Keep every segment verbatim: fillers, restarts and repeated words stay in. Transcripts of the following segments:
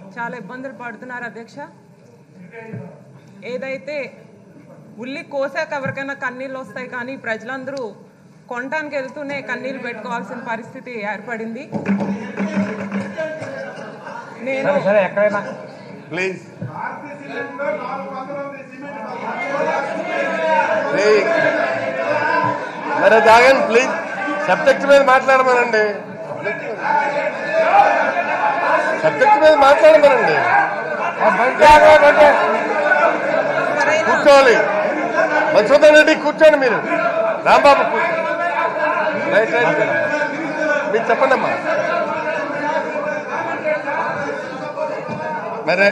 చాలా ఇబ్బందులు పడుతున్నారు అధ్యక్ష. ఏదైతే ఉల్లి కోసాక ఎవరికైనా కన్నీళ్ళు వస్తాయి, కానీ ప్రజలందరూ కొనడానికి వెళ్తూనే కన్నీళ్ళు పెట్టుకోవాల్సిన పరిస్థితి ఏర్పడింది. నేను ప్లీజ్ మరి దాగండి ప్లీజ్, సబ్జెక్ట్ మీద మాట్లాడమనండి, సబ్జెక్ట్ మీద మాట్లాడమనండి. కూర్చోవాలి. మధుసూదన్ రెడ్డి కూర్చోండి, మీరు రాంబాబు రైట్ రైట్ మీరు చెప్పండి అమ్మా. మరే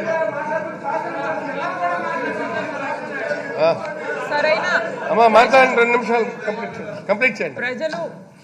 సరైన అమ్మా మాట్లాడండి, రెండు నిమిషాలు కంప్లీట్ కంప్లీట్ చేయండి. ప్రజలు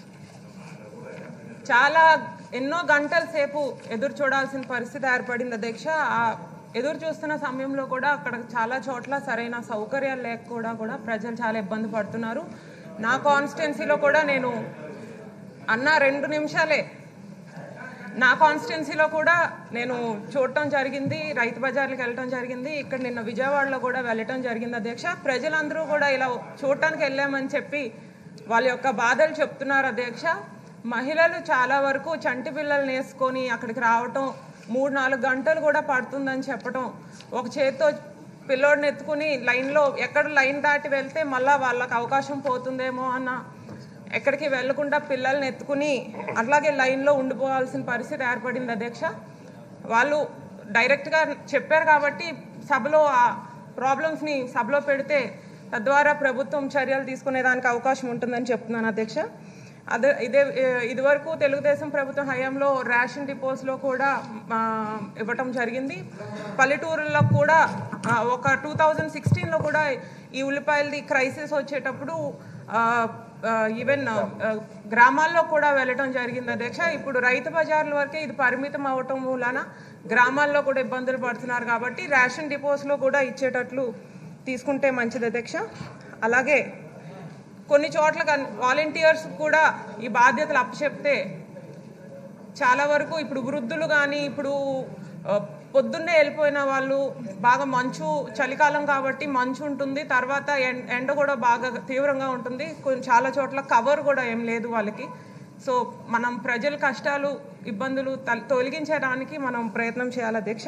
చాలా ఎన్నో గంటల సేపు ఎదురు చూడాల్సిన పరిస్థితి ఏర్పడింది అధ్యక్ష. ఆ ఎదురు చూస్తున్న సమయంలో కూడా అక్కడ చాలా చోట్ల సరైన సౌకర్యాలు లేక కూడా కూడా ప్రజలు చాలా ఇబ్బంది పడుతున్నారు. నా కాన్స్టిట్యున్సీలో కూడా నేను అన్న రెండు నిమిషాలే నా కాన్స్టిట్యున్సీలో కూడా నేను చూడటం జరిగింది, రైతు బజార్లకు వెళ్ళటం జరిగింది, ఇక్కడ నిన్న విజయవాడలో కూడా వెళ్ళటం జరిగింది అధ్యక్ష. ప్రజలందరూ కూడా ఇలా చూడటానికి వెళ్ళామని చెప్పి వాళ్ళ యొక్క బాధలు చెప్తున్నారు అధ్యక్ష. మహిళలు చాలా వరకు చంటి పిల్లల్ని వేసుకొని అక్కడికి రావటం, మూడు నాలుగు గంటలు కూడా పడుతుందని చెప్పటం, ఒక చేత్తో పిల్లోడిని ఎత్తుకుని లైన్లో ఎక్కడ లైన్ దాటి వెళ్తే మళ్ళీ వాళ్ళకి అవకాశం పోతుందేమో అన్న ఎక్కడికి వెళ్లకుండా పిల్లల్ని ఎత్తుకుని అట్లాగే లైన్లో ఉండిపోవాల్సిన పరిస్థితి ఏర్పడింది అధ్యక్ష. వాళ్ళు డైరెక్ట్గా చెప్పారు కాబట్టి సభలో ఆ ప్రాబ్లమ్స్ని సభలో పెడితే తద్వారా ప్రభుత్వం చర్యలు తీసుకునేదానికి అవకాశం ఉంటుందని చెప్తున్నాను అధ్యక్ష. అదే ఇదే ఇదివరకు తెలుగుదేశం ప్రభుత్వం హయాంలో రేషన్ డిపోస్లో కూడా ఇవ్వటం జరిగింది. పల్లెటూరుల్లో కూడా ఒక టూ థౌజండ్ సిక్స్టీన్లో కూడా ఈ ఉల్లిపాయలది క్రైసిస్ వచ్చేటప్పుడు ఈవెన్ గ్రామాల్లో కూడా వెళ్ళటం జరిగింది అధ్యక్ష. ఇప్పుడు రైతు బజార్ల వరకే ఇది పరిమితం అవ్వటం మూలాన గ్రామాల్లో కూడా ఇబ్బందులు పడుతున్నారు కాబట్టి రేషన్ డిపోస్లో కూడా ఇచ్చేటట్లు తీసుకుంటే మంచిది అధ్యక్ష. అలాగే కొన్ని చోట్ల వాలంటీర్స్ కూడా ఈ బాధ్యతలు అప్పచెప్తే చాలా వరకు ఇప్పుడు వృద్ధులు కానీ ఇప్పుడు పొద్దున్నే వెళ్ళిపోయిన వాళ్ళు బాగా మంచు చలికాలం కాబట్టి మంచు ఉంటుంది, తర్వాత ఎండ కూడా బాగా తీవ్రంగా ఉంటుంది, చాలా చోట్ల కవర్ కూడా ఏం లేదు వాళ్ళకి. సో మనం ప్రజల కష్టాలు ఇబ్బందులు తొలగించడానికి మనం ప్రయత్నం చేయాలి అధ్యక్ష.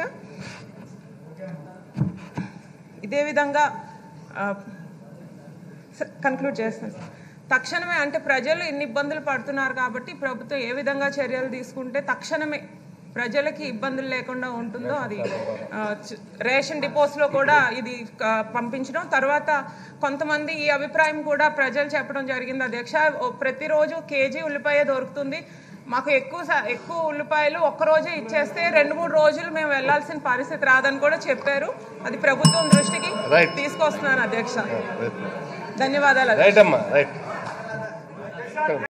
ఇదే విధంగా కన్క్లూడ్ చేస్తాను. తక్షణమే అంటే ప్రజలు ఇన్ని ఇబ్బందులు పడుతున్నారు కాబట్టి ప్రభుత్వం ఏ విధంగా చర్యలు తీసుకుంటే తక్షణమే ప్రజలకి ఇబ్బందులు లేకుండా ఉంటుందో అది రేషన్ డిపోస్లో కూడా ఇది పంపించడం. తర్వాత కొంతమంది ఈ అభిప్రాయం కూడా ప్రజలు చెప్పడం జరిగింది అధ్యక్ష. ప్రతిరోజు కేజీ ఉల్లిపాయ దొరుకుతుంది, మాకు ఎక్కువ ఎక్కువ ఉల్లిపాయలు ఒక్కరోజే ఇచ్చేస్తే రెండు మూడు రోజులు మేము వెళ్లాల్సిన పరిస్థితి రాదని కూడా చెప్పారు. అది ప్రభుత్వం దృష్టికి తీసుకొస్తున్నాను అధ్యక్ష. ధన్యవాదాలు.